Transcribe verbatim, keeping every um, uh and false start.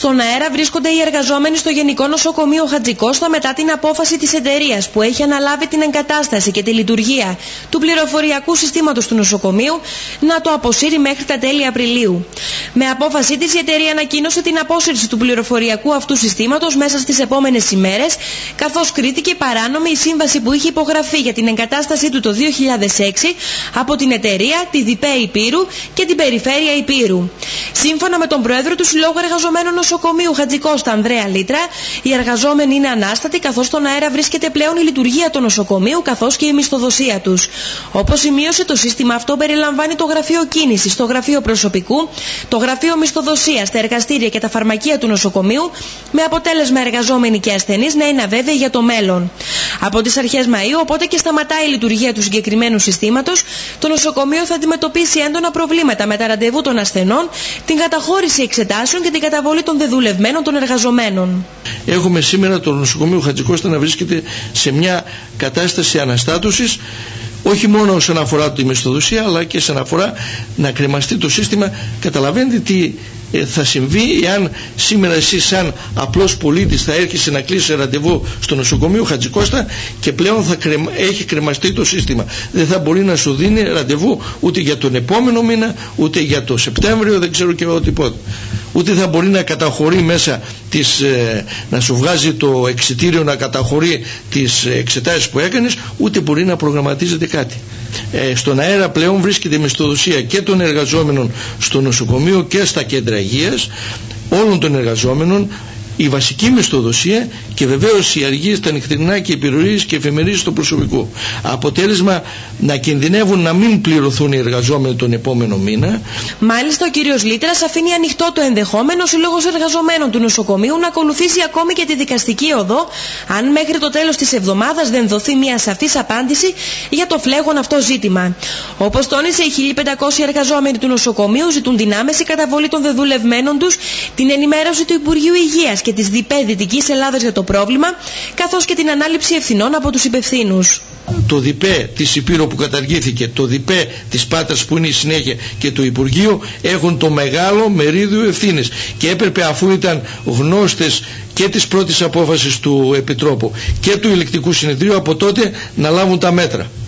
Στον αέρα βρίσκονται οι εργαζόμενοι στο Γενικό Νοσοκομείο Χατζικώστα μετά την απόφαση της εταιρείας που έχει αναλάβει την εγκατάσταση και τη λειτουργία του πληροφοριακού συστήματος του νοσοκομείου να το αποσύρει μέχρι τα τέλη Απριλίου. Με απόφασή της η εταιρεία ανακοίνωσε την απόσυρση του πληροφοριακού αυτού συστήματος μέσα στις επόμενες ημέρες, καθώς κρίθηκε παράνομη η σύμβαση που είχε υπογραφεί για την εγκατάστασή του το δύο χιλιάδες έξι από την εταιρεία, τη ΔΙΠΕ Υπήρου και την Περιφέρεια Υπήρου. Σύμφωνα με τον Πρόεδρο του Συλλόγου Εργαζομένων Νοσοκομείου Χατζικώστα, Ανδρέα Λίτρα, οι εργαζόμενοι είναι ανάστατοι, καθώς στον αέρα βρίσκεται πλέον η λειτουργία του νοσοκομείου καθώς και η μισθοδοσία τους. Όπως σημείωσε, το σύστημα αυτό περιλαμβάνει το γραφείο κίνησης, το γραφείο προσωπικού, το γραφείο μισθοδοσίας, τα εργαστήρια και τα φαρμακεία του νοσοκομείου, με αποτέλεσμα εργαζόμενοι και ασθενείς να είναι αβέβαιοι για το μέλλον. Από τις αρχές Μαΐου, οπότε και σταματάει η λειτουργία του συγκεκριμένου συστήματος, το νοσοκομείο θα αντιμετωπίσει έντονα προβλήματα με τα ραντεβού των ασθενών, την καταχώρηση εξετάσεων και την καταβολή των δεδουλευμένων των εργαζομένων. Έχουμε σήμερα το νοσοκομείο Χατζικώστα να βρίσκεται σε μια κατάσταση αναστάτωσης, όχι μόνο όσον αφορά τη μισθοδοσία, αλλά και όσον αφορά να κρεμαστεί το σύστημα. Καταλαβαίνετε τι θα συμβεί εάν σήμερα εσύ σαν απλός πολίτης θα έρχεσαι να κλείσει ραντεβού στο νοσοκομείο Χατζικώστα και πλέον θα κρεμα... έχει κρεμαστεί το σύστημα. Δεν θα μπορεί να σου δίνει ραντεβού ούτε για τον επόμενο μήνα, ούτε για το Σεπτέμβριο, δεν ξέρω και εγώ τίποτα. Ούτε θα μπορεί να καταχωρεί μέσα τις, ε, να σου βγάζει το εξιτήριο να καταχωρεί τις εξετάσεις που έκανες, ούτε μπορεί να προγραμματίζεται κάτι. Ε, στον αέρα πλέον βρίσκεται η μισθοδοσία και των εργαζόμενων στο νοσοκομείο και στα κέντρα υγείας, όλων των εργαζόμενων, η βασική μισθοδοσία και βεβαίως οι αργίες, τα νυχτερινά και οι επιρροές και εφημερίες του προσωπικού. Αποτέλεσμα να κινδυνεύουν να μην πληρωθούν οι εργαζόμενοι τον επόμενο μήνα. Μάλιστα, ο κύριος Λίτρας αφήνει ανοιχτό το ενδεχόμενο ο Σύλλογος Εργαζομένων του Νοσοκομείου να ακολουθήσει ακόμη και τη δικαστική οδό, αν μέχρι το τέλος της εβδομάδας δεν δοθεί μια σαφής απάντηση για το φλέγον αυτό ζήτημα. Όπως τόνισε, οι χίλια πεντακόσιοι εργαζόμενοι του νοσοκομείου ζητούν την άμεση καταβολή των δεδουλευμένων τους, την ενημέρωση του Υπουργείου Υγείας και της ΔΙΠΕ Δυτικής Ελλάδας για το πρόβλημα, καθώς και την ανάληψη ευθυνών από τους υπευθύνους. Το ΔΙΠΕ της Υπήρου που καταργήθηκε, το ΔΙΠΕ της Πάτρας που είναι η συνέχεια και το Υπουργείο έχουν το μεγάλο μερίδιο ευθύνες και έπρεπε, αφού ήταν γνώστες και της πρώτης απόφασης του Επιτρόπου και του Ελεκτικού Συνεδρίου, από τότε να λάβουν τα μέτρα.